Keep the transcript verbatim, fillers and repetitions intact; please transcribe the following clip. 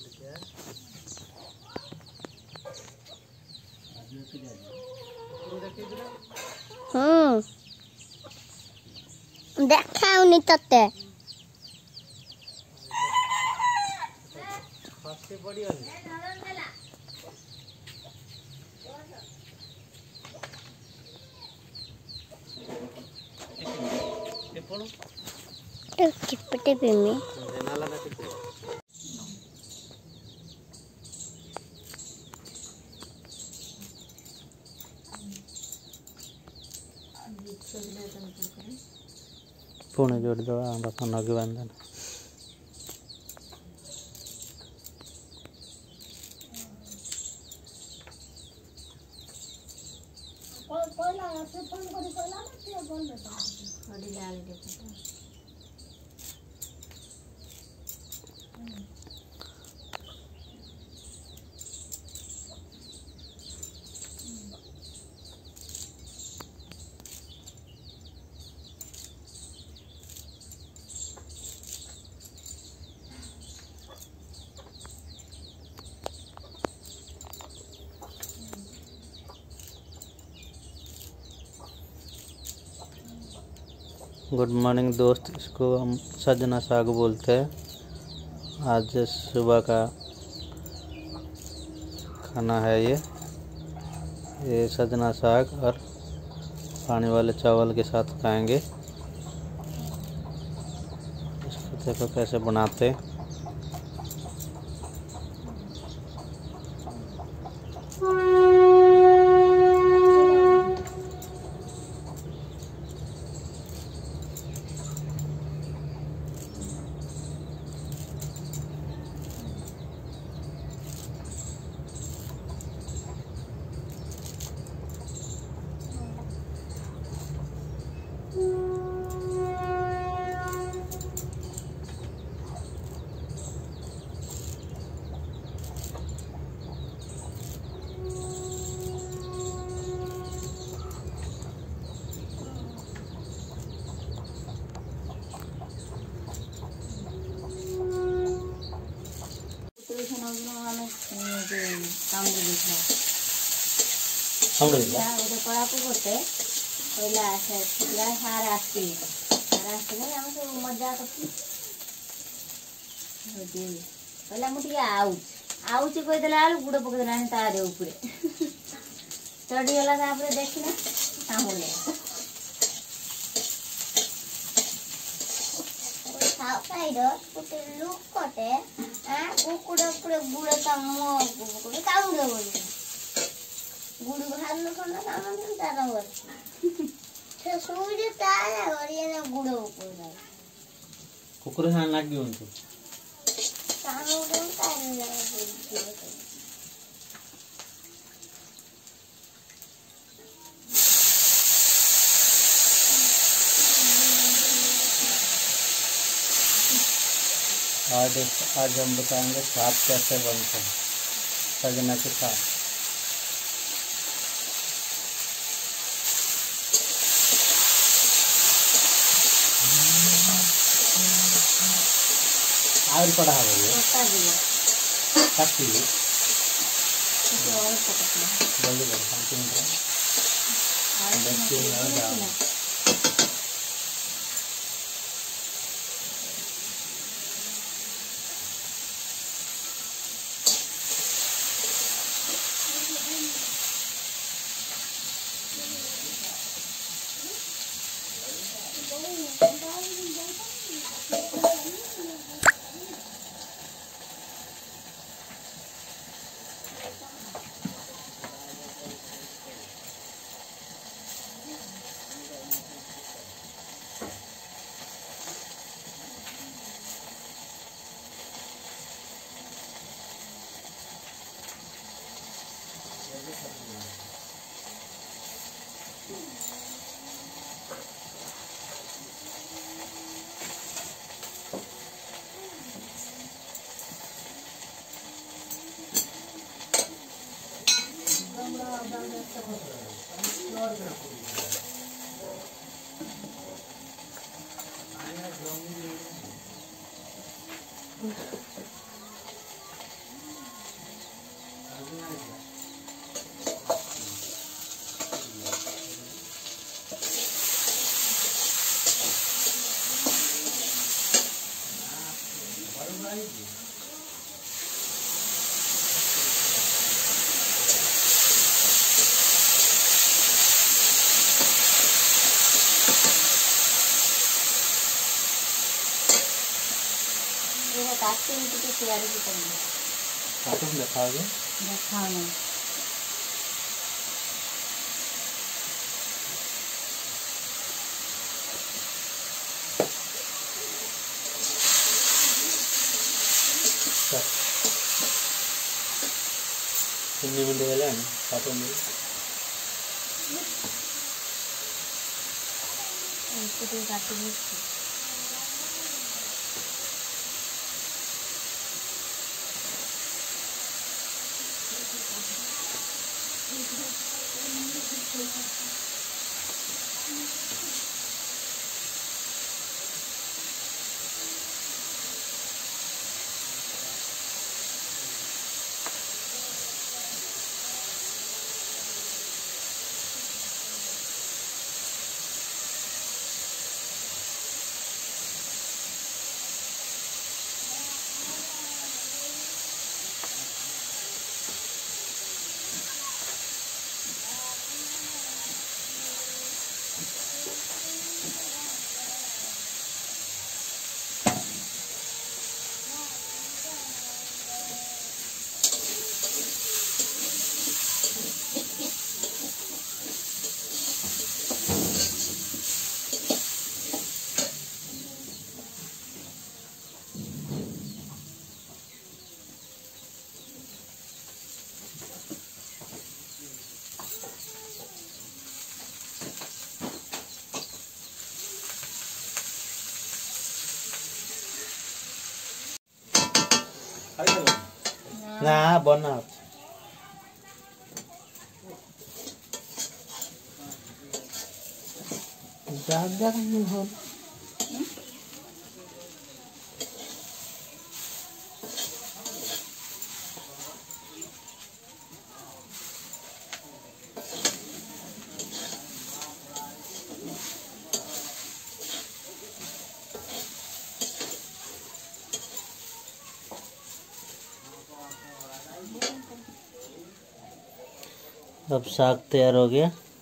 हम्म देखाउनी तते फस्टे पड़ियोनी एपणो ए किपटे पेमी नाला ना किपटे पुणे जोड़ दो बापा नगे बांधन गुड मॉर्निंग दोस्त, इसको हम सजना साग बोलते हैं। आज सुबह का खाना है ये ये सजना साग और पानी वाले चावल के साथ खाएंगे। इसको देखो कैसे बनाते हैं। आउच कहदेला गुड़ पकड़ा तार उपरे चढ़ीगला देखना सामुले गोटे लुकटे कुकुड़ पुरे गुड़ कामुड़ गुड़ बाहर गुड़ कुकुर लगे आज आज हम बताएंगे साग कैसे बनते हैं, सजना के साग। और पड़ा है ये काटी जल्दी कर पाँच मिनट देखिए काटते हैं तो तैयारी भी करेंगे। काटो दिखाओगे? दिखाओ। इतनी मिनट गए हैं काटो मिनट इसको तो काट दी। ना बना ज्यादा नहीं हो। अब साग तैयार हो गया।